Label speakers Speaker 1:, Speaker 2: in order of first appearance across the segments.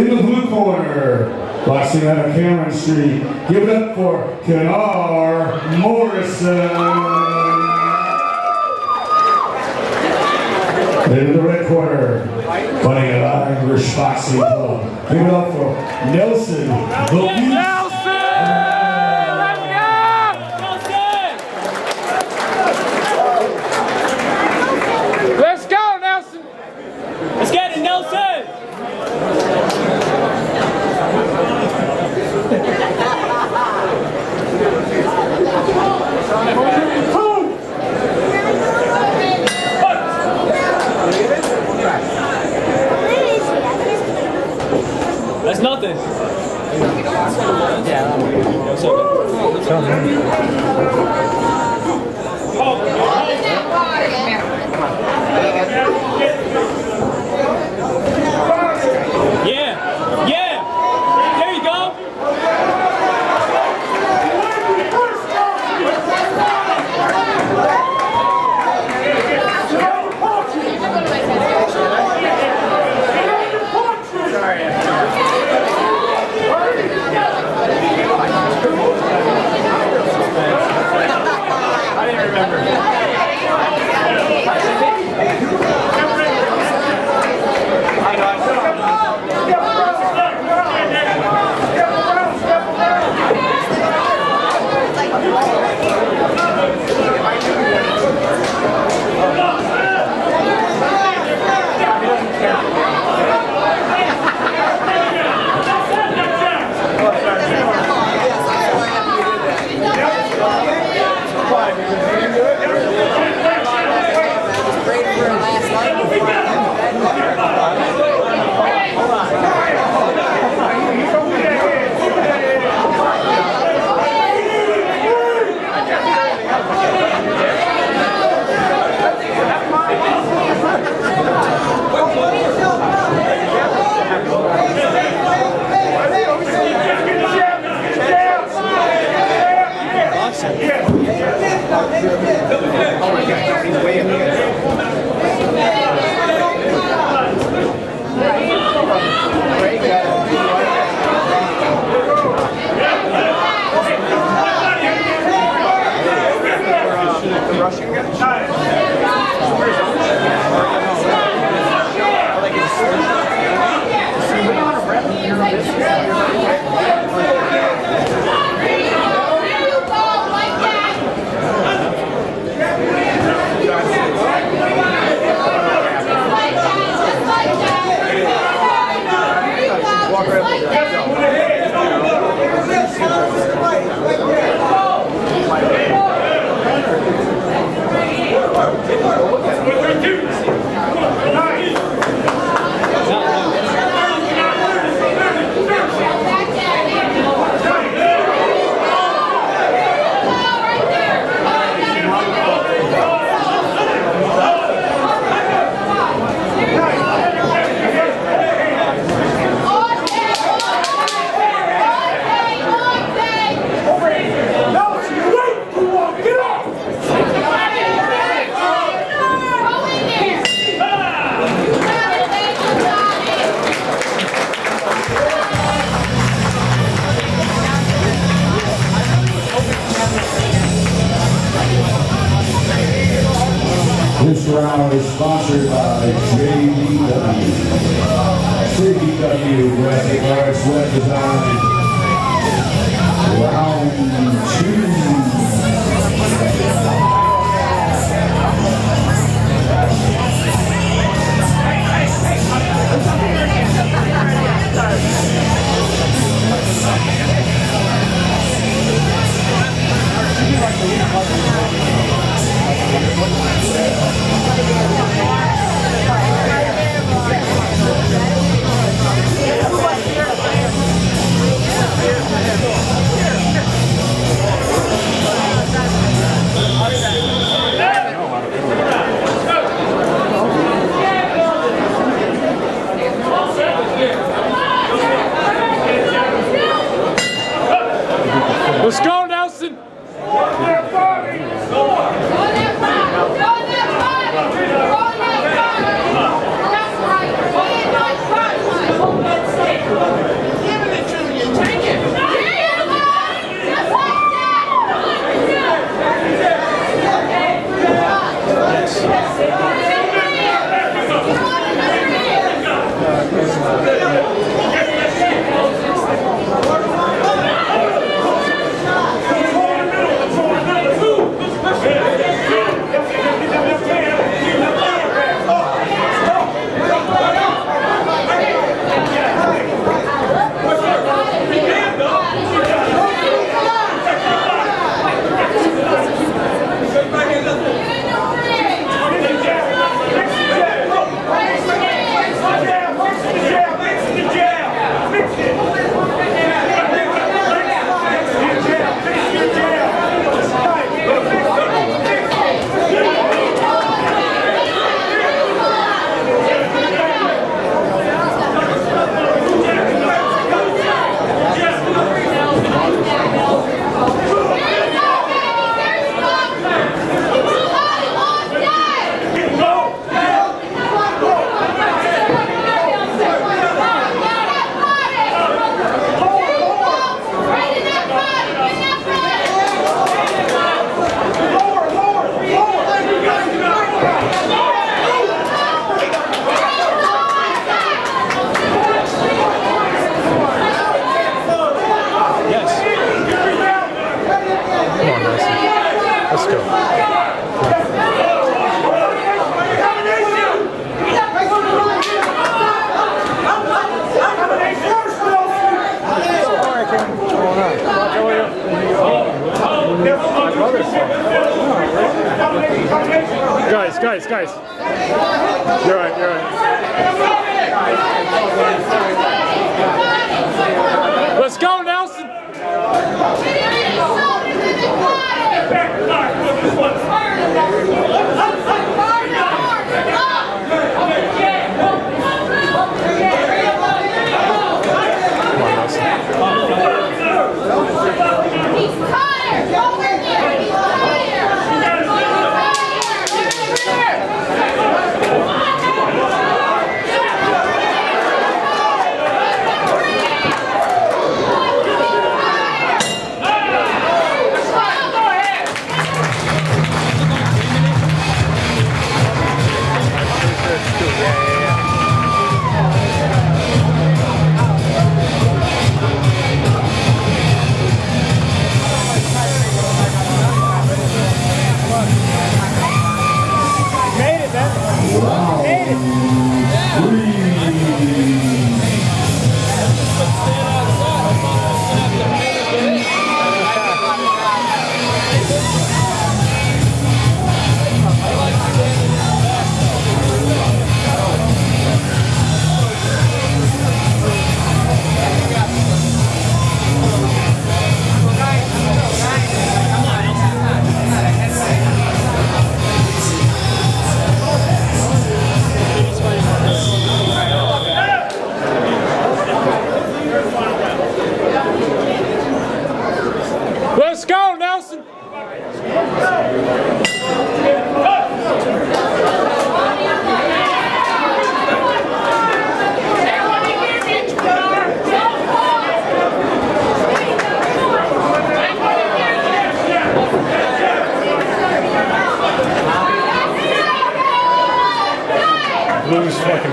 Speaker 1: In the blue corner, boxing out of Cameron Street, give it up for Kenar Morrison. In the red corner, fighting at Irish Boxing Club, give it up for Nelson Nelson!
Speaker 2: Let's go, Nelson! Let's get it, Nelson! That's nothing. Yeah. There you go. I didn't remember.
Speaker 1: This round is sponsored by JBW. JBW Graphic Arts Web Design. Round 2.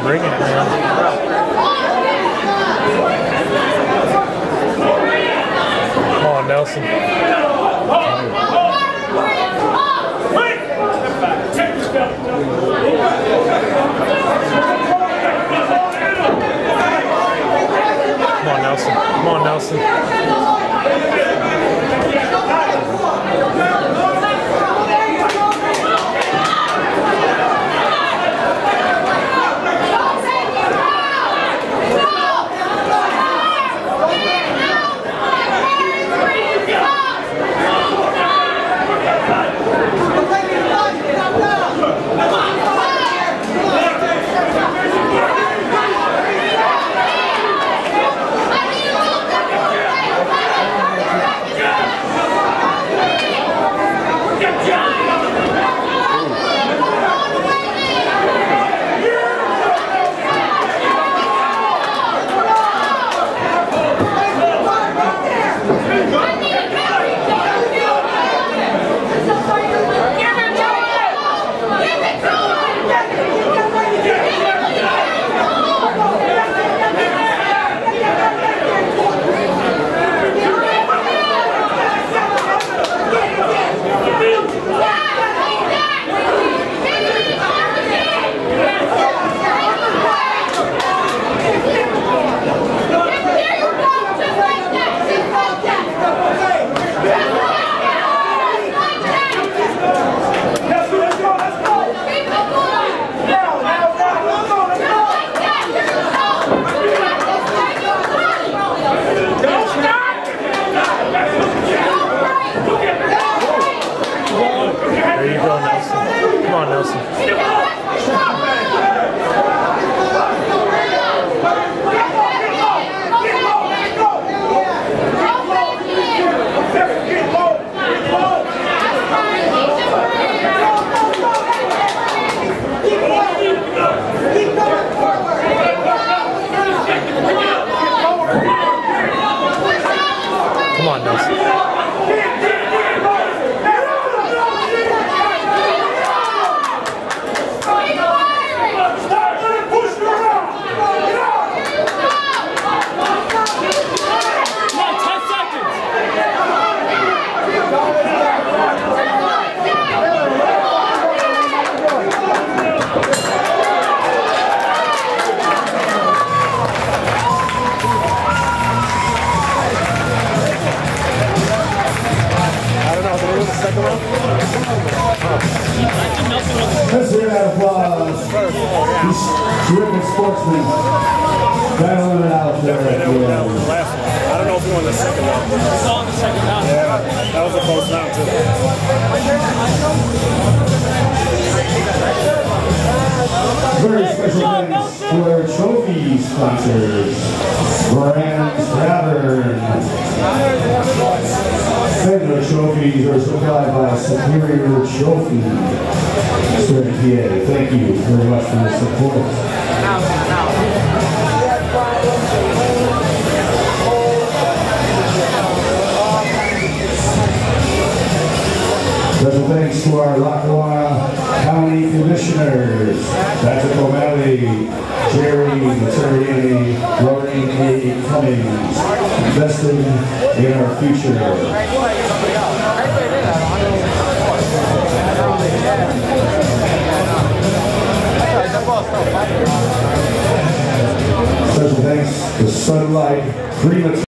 Speaker 3: bringing it, man. Come on, Nelson. Come on, Nelson. Come on, Nelson.
Speaker 1: Let's hear that applause. These terrific sportsmen battling it out there.
Speaker 4: That was the last one. I don't know if we won the second one.
Speaker 2: It's on the second round.
Speaker 4: Yeah, that was a close round too.
Speaker 1: Very special thanks to our trophy sponsors, Grand Tavern. Federal trophies are supplied by Superior Trophy. Mr. PA, thank you very much for your support. Special thanks to our Lackawanna County Commissioners, Patrick O'Malley, Jerry Materiani, Lorraine A. Cummings, investing in our future. Special thanks to Sunlight Green